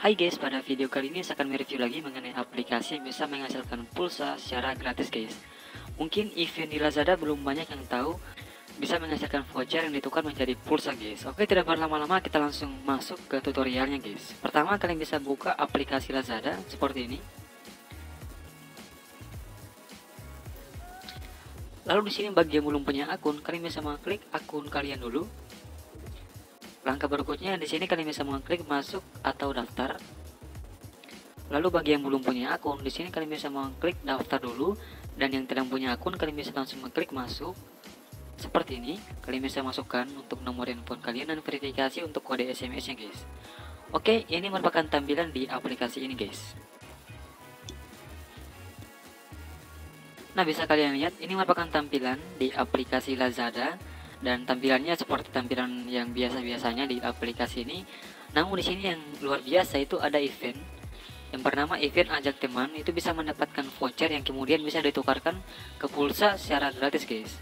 Hai guys, pada video kali ini saya akan mereview lagi mengenai aplikasi yang bisa menghasilkan pulsa secara gratis guys. Mungkin event di Lazada belum banyak yang tahu bisa menghasilkan voucher yang ditukar menjadi pulsa guys. Oke, tidak berlama-lama kita langsung masuk ke tutorialnya guys. Pertama kalian bisa buka aplikasi Lazada seperti ini. Lalu di sini bagi yang belum punya akun, kalian bisa mengklik akun kalian dulu. Langkah berikutnya di sini kalian bisa mengklik masuk atau daftar. Lalu bagi yang belum punya akun, di sini kalian bisa mengklik daftar dulu, dan yang tidak punya akun kalian bisa langsung mengklik masuk. Seperti ini, kalian bisa masukkan untuk nomor handphone kalian dan verifikasi untuk kode SMS-nya guys. Oke, ini merupakan tampilan di aplikasi ini guys. Nah, bisa kalian lihat ini merupakan tampilan di aplikasi Lazada. Dan tampilannya seperti tampilan yang biasa-biasanya di aplikasi ini. Namun di sini yang luar biasa itu ada event yang bernama event ajak teman. Itu bisa mendapatkan voucher yang kemudian bisa ditukarkan ke pulsa secara gratis guys.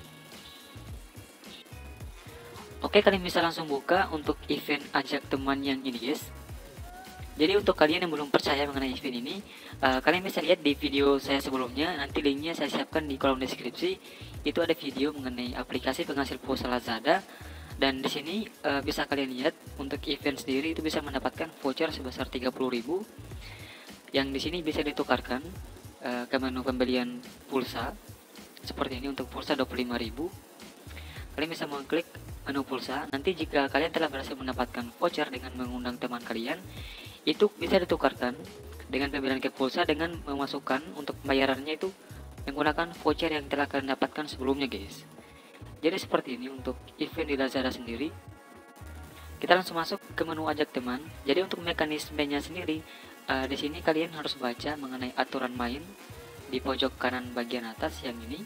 Oke, kalian bisa langsung buka untuk event ajak teman yang ini guys. Jadi untuk kalian yang belum percaya mengenai event ini, kalian bisa lihat di video saya sebelumnya. Nanti linknya saya siapkan di kolom deskripsi. Itu ada video mengenai aplikasi penghasil pulsa Lazada. Dan di sini bisa kalian lihat untuk event sendiri itu bisa mendapatkan voucher sebesar 30.000 yang di sini bisa ditukarkan ke menu pembelian pulsa. Seperti ini untuk pulsa 25.000. Kalian bisa mengklik menu pulsa. Nanti jika kalian telah berhasil mendapatkan voucher dengan mengundang teman kalian, itu bisa ditukarkan dengan pembelian ke pulsa dengan memasukkan untuk pembayarannya itu menggunakan voucher yang telah kalian dapatkan sebelumnya guys. Jadi seperti ini untuk event di Lazada sendiri. Kita langsung masuk ke menu ajak teman. Jadi untuk mekanismenya sendiri, di sini kalian harus baca mengenai aturan main di pojok kanan bagian atas yang ini.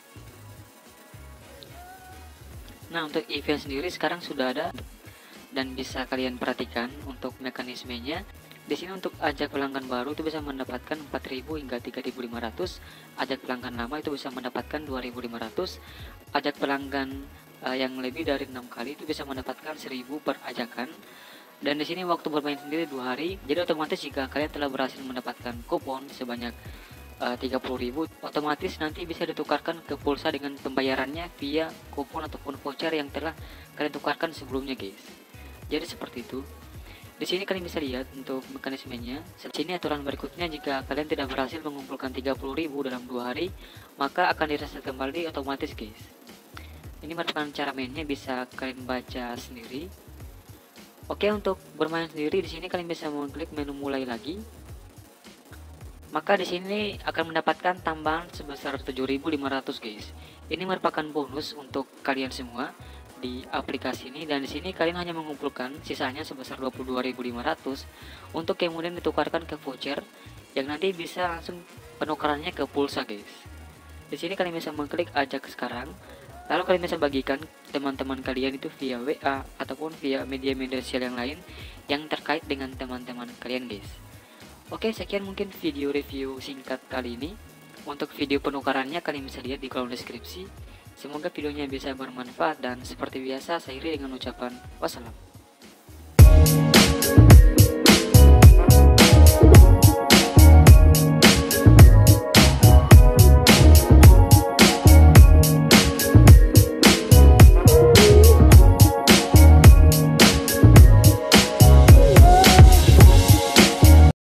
Nah, untuk event sendiri sekarang sudah ada dan bisa kalian perhatikan untuk mekanismenya. Di sini untuk ajak pelanggan baru itu bisa mendapatkan 4.000 hingga 3.500. Ajak pelanggan lama itu bisa mendapatkan 2.500. Ajak pelanggan yang lebih dari 6 kali itu bisa mendapatkan 1.000 per ajakan. Dan di sini waktu bermain sendiri 2 hari. Jadi otomatis jika kalian telah berhasil mendapatkan kupon sebanyak 30.000, otomatis nanti bisa ditukarkan ke pulsa dengan pembayarannya via kupon ataupun voucher yang telah kalian tukarkan sebelumnya guys. Jadi seperti itu. Di sini kalian bisa lihat untuk mekanismenya. Sini aturan berikutnya, jika kalian tidak berhasil mengumpulkan 30.000 dalam 2 hari, maka akan direset kembali otomatis guys. Ini merupakan cara mainnya, bisa kalian baca sendiri. Oke, untuk bermain sendiri di sini kalian bisa mengklik menu mulai lagi. Maka di sini akan mendapatkan tambahan sebesar 7.500 guys. Ini merupakan bonus untuk kalian semua di aplikasi ini, dan di sini kalian hanya mengumpulkan sisanya sebesar 22.500 untuk kemudian ditukarkan ke voucher yang nanti bisa langsung penukarannya ke pulsa guys. Di sini kalian bisa mengklik ajak sekarang, lalu kalian bisa bagikan teman-teman kalian itu via WA ataupun via media-media sosial yang lain yang terkait dengan teman-teman kalian guys. Oke, sekian mungkin video review singkat kali ini. Untuk video penukarannya kalian bisa lihat di kolom deskripsi. Semoga videonya bisa bermanfaat, dan seperti biasa saya akhiri dengan ucapan wassalam.